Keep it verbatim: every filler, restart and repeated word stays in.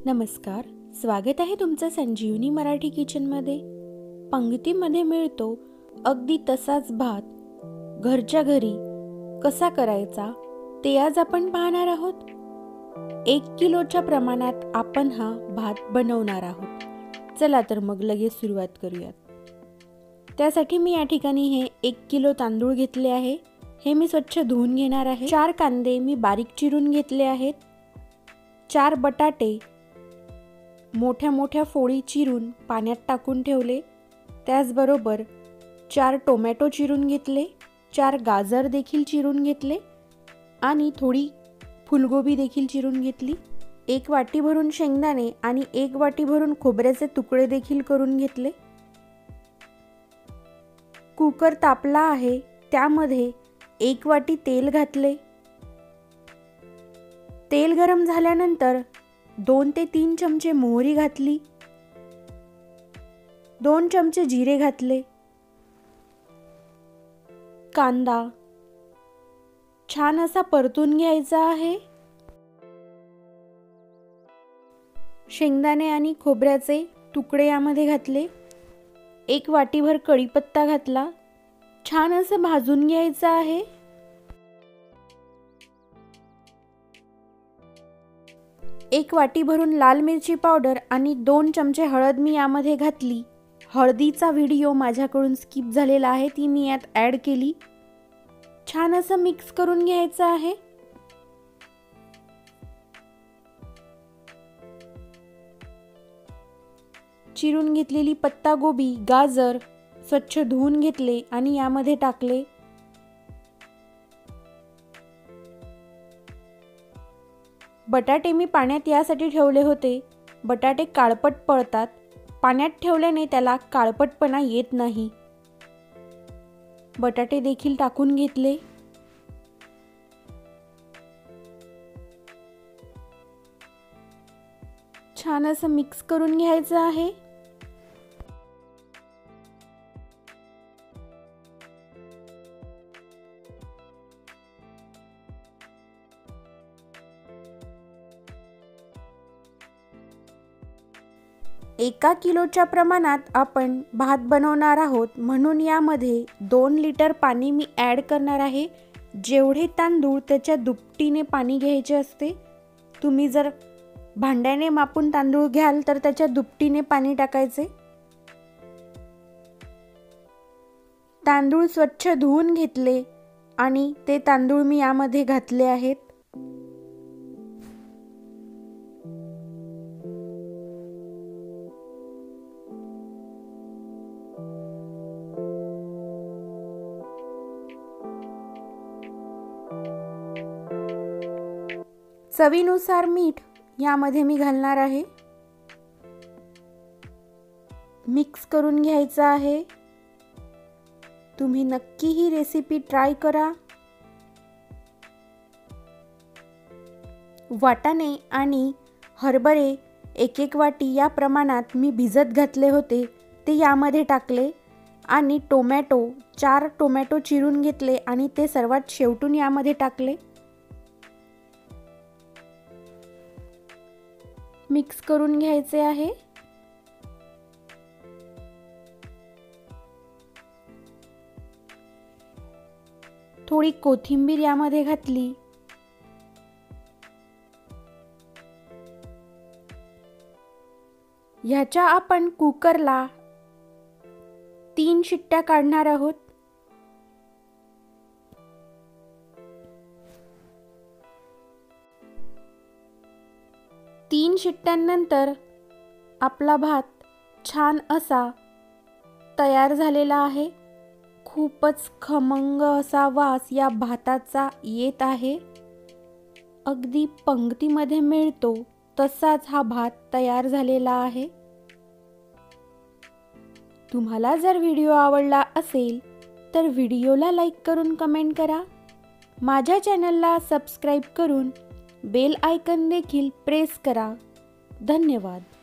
नमस्कार, स्वागत आहे तुमचं संजीवनी मराठी किचनमध्ये। पंक्तीमध्ये मिळतो अगदी तसाच भात घरच्या घरी कसा करायचा ते आज आपण पाहणार आहोत। एक किलोच्या प्रमाणात आपण हा भात बनवणार आहोत। चला तर मग लगेच सुरुवात करूयात। त्यासाठी मी या ठिकाणी हे एक किलो तांदूळ घेतले आहे। हे मी स्वच्छ धुवून घेणार आहे। चार कांदे मी बारीक चिरून घेतले आहेत। चार बटाटे मोठ्या मोठ्या फोडी चिरून पाण्यात टाकून ठेवले। त्याचबरोबर चार टोमॅटो चिरून घेतले, चार गाजर देखील चिरून घेतले आणि थोडी फुलगोबी देखील चिरून घेतली। एक वाटी भरून शेंगदाणे आणि एक वाटी भरून खोबऱ्याचे तुकडे देखील करून घेतले। कुकर तापला आहे, त्यामध्ये एक वाटी तेल घातले। तेल गरम झाल्यानंतर दोन ते तीन चमचे मोहरी घातली, दोन चमचे जिरे घातले। कांदा छान असा परतून घ्यायचा आहे। शेंगदाणे आणि खोबऱ्याचे तुकडे यामध्ये घातले। एक वाटीभर कढीपत्ता घातला, छान असं भाजून घ्यायचं आहे। एक वाटी भरून लाल मिरची पावडर आणि दोन चमचे हळद मी यामध्ये घातली। हळदीचा व्हिडिओ माझ्याकडून स्किप झालेला आहे, ती मी यात ॲड केली। छान असं मिक्स करून घ्यायचं आहे। चिरून घेतलेली पत्तागोबी, गाजर स्वच्छ धुवून घेतले आणि यामध्ये टाकले। बटाटे मी पाण्यात यासाठी ठेवले होते, बटाटे काळपट पडतात, पाण्यात ठेवल्याने त्याला काळपटपणा येत नाही। बटाटे देखील टाकून घेतले। छान असं मिक्स करून घ्यायचं आहे। एका किलोच्या प्रमाणात आपण भात बनवणार आहोत, म्हणून यामध्ये दोन लिटर पाणी मी ॲड करणार आहे। जेवढे तांदूळ त्याच्या दुपटीने पाणी घ्यायचे असते। तुम्ही जर भांड्याने मापून तांदूळ घ्याल तर त्याच्या दुपटीने पाणी टाकायचे। तांदूळ स्वच्छ धुवून घेतले आणि ते तांदूळ मी यामध्ये घातले आहेत। चवीनुसार मीठ यामध्ये मी घालणार आहे। मिक्स करून घ्यायचं आहे। तुम्ही नक्की ही रेसिपी ट्राय करा। वाटाणे आणि हरभरे एक एक वाटी या प्रमाणात मी भिजत घातले होते, ते यामध्ये टाकले आणि टोमॅटो चार टोमॅटो चिरून घेतले आणि ते सर्वात शेवटून यामध्ये टाकले। मिक्स करून घ्यायचे आहे। थोडी कोथिंबीर यामध्ये घातली। ह्याच्या आपण कुकरला तीन शिट्ट्या काढणार आहोत। तीन शिट्ट्यांनंतर आपला भात छान असा तयार झालेला आहे। खूपच खमंग असा वास या भाताचा येत आहे। अगदी पंक्तीमध्ये मिळतो तसाच हा भात तयार झालेला आहे। तुम्हाला जर व्हिडिओ आवडला असेल तर व्हिडिओला लाईक करून कमेंट करा। माझ्या चॅनलला सबस्क्राईब करून बेल आयकॉन देखील प्रेस करा। धन्यवाद।